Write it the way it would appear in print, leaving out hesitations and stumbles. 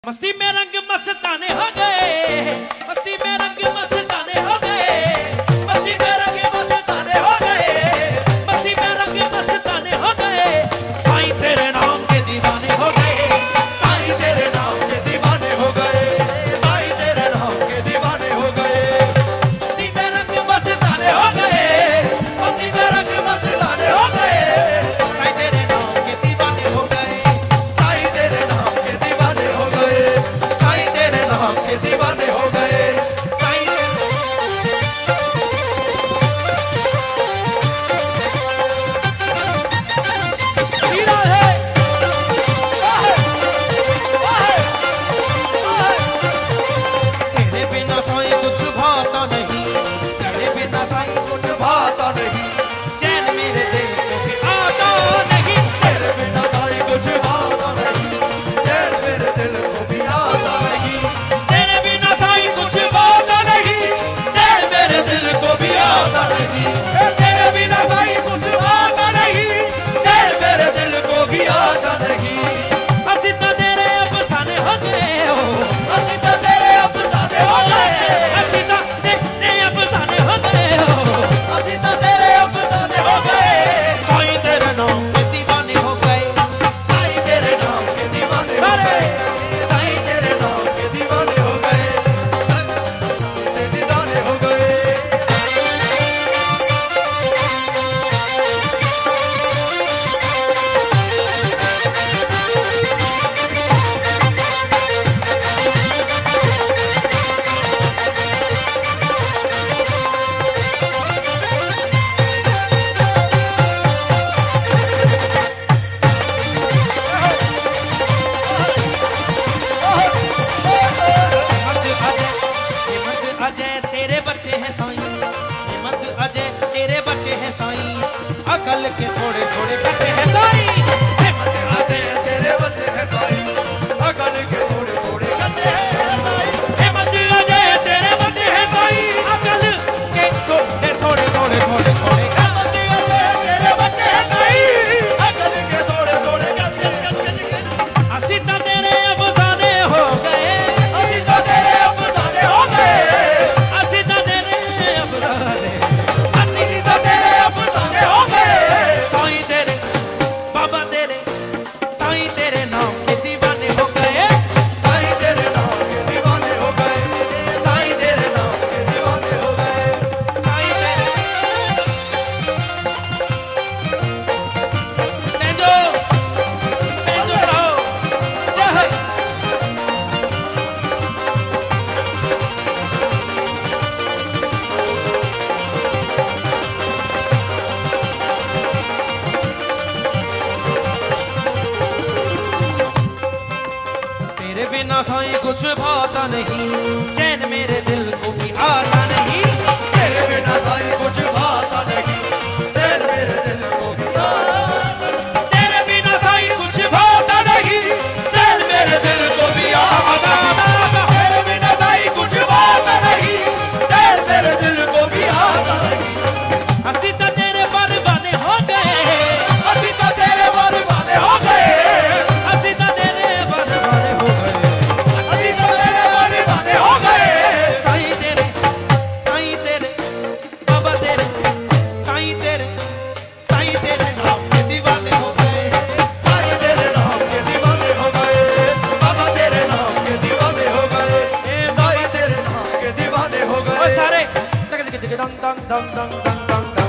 मस्ती में रंग मस्ताने हो गए, मस्ती में रंग मस्ताने हो गए, मस्ती में रंग मस्ताने हो गए, मस्ती में रंग मस्ताने हो गए। साईं तेरे नाम के दीवाने हो गए, साईं तेरे नाम के दीवाने हो गए, साईं तेरे नाम के दीवाने हो गए। मस्ती में रंग मस्ताने हो गए, मस्ती में रंग मस्ताने हो गए, साईं तेरे नाम के दीवाने हो गए, साईं तेरे नाम के दीवाने हो गए, साईं तेरे नाम के दीवाने हो गए। साईं हीरा है। तेरे बिना साईं कुछ भाता नहीं, तेरे बिना साईं कुछ भाता नहीं, चैन मेरे दिल को भी आता नहीं। तेरे बिना साईं कुछ भाता नहीं, चैन मेरे दिल को भी आता नहीं। तेरे बिना साईं कुछ भाता नहीं, चैन मेरे दिल को भी आता नहीं। तेरे बिना साईं कुछ भाता नहीं, चैन मेरे दिल को भी आता नहीं। ਅਸੀਂ ਤਾਂ ਤੇਰੇ ਅਫਸਾਨੇ ਹੋ ਗਏ ਹੋ, ਅਸੀਂ ਤਾਂ ਤੇਰੇ ਅਫਸਾਨੇ ਹੋ ਗਏ, ਅਸੀਂ ਤਾਂ ਤੇਰੇ ਅਫਸਾਨੇ ਹੋ ਗਏ ਹੋ। ਅਸੀਂ ਤਾਂ ਤੇਰੇ ਅਫਸਾਨੇ ਹੋ ਗਏ। ਸਾਈਂ ਤੇਰੇ ਨਾਮ ਦੇ دیਵਾਨੇ ਹੋ ਗਏ, साईं तेरे नाम के दीवाने हो गए, साईं तेरे नाम के दीवाने हो गए, तेरे दीवाने हो गए। हिम्मत अजय तेरे बच्चे हैं साईं, हिम्मत अजय तेरे बच्चे हैं साईं, अकल के थोड़े थोड़े बच्चे हैं साईं। हिम्मत अजय तेरे बच्चे हैं साईं, अकल के थोड़े थोड़े बच्चे हैं साईं। हिम्मत अजय तेरे बच्चे हैं साईं, अकल के थोड़े थोड़े थोड़े थोड़े थोड़े। हिम्मत अजय तेरे बच्चे हैं साईं, अकल के थोड़े थोड़े बच्चे हैं। ਅਸੀਂ ਤਾਂ ਤੇਰੇ ਅਫਸਾਨੇ ਹੋ ਗਏ, ਅਸੀਂ ਤਾਂ ਤੇਰੇ ਅਫਸਾਨੇ ਹੋ ਗਏ, ਅਸੀਂ ਤਾਂ ਤੇਰੇ ਅਫਸਾਨੇ, ਅਸੀਂ ਤਾਂ ਤੇਰੇ ਅਫਸਾਨੇ ਹੋ ਗਏ। ਸਾਈਂ ਤੇਰੇ ਬਾਬਾ ਤੇਰੇ, ਸਾਈਂ ਤੇਰੇ ਨਾਮ ਕੇ دیਵਾਨੇ ਹੋ ਗਏ। साईं तेरे नाम के दीवाने हो गए, साईं तेरे नाम के दीवाने हो गए। साईं तेरे तेजो तेजो राओ जय। तेरे बिना साईं कुछ भाता नहीं, चैन मेरे दिल को भी आता नहीं। तेरे बिना साईं कुछ भाता नहीं, चैन मेरे दिल को भी आता। तेरे बिना साईं कुछ भाता नहीं, चैन मेरे दिल को भी आता। तेरे बिना साईं कुछ भाता नहीं, चैन मेरे दिल को भी आता नहीं। ਅਸੀਂ ਤਾਂ ਤੇਰੇ ਪਰਵਾਨੇ ਹੋ ਗਏ, ਅਸੀਂ ਤਾਂ ਤੇਰੇ ਪਰਵਾਨੇ ਹੋ ਗਏ, ਅਸੀਂ ਤਾਂ ਤੇਰੇ ਪਰਵਾਨੇ ਹੋ ਗਏ। ਅਸੀਂ ਤਾਂ ਤੇਰੇ ਪਰਵਾਨੇ ਹੋ ਗਏ। ਸਾਈਂ ਤੇਰੇ, ਸਾਈਂ ਤੇਰੇ ਬਾਬਾ ਤੇਰੇ, ਸਾਈਂ ਤੇਰੇ, ਸਾਈਂ ਤੇਰੇ ਨਾਮ ਦੇ دیਵਾਨੇ ਹੋ ਗਏ। साईं तेरे नाम के दीवाने हो गए, बाबा तेरे नाम के दीवाने हो गए, साईं तेरे नाम के दीवाने हो ਓਏ गए। ਸਾਰੇ ਤਕ ਤਕ ਤਕ ਦੰਗ ਦੰਗ ਦੰਗ ਦੰਗ ਦੰਗ ਦੰਗ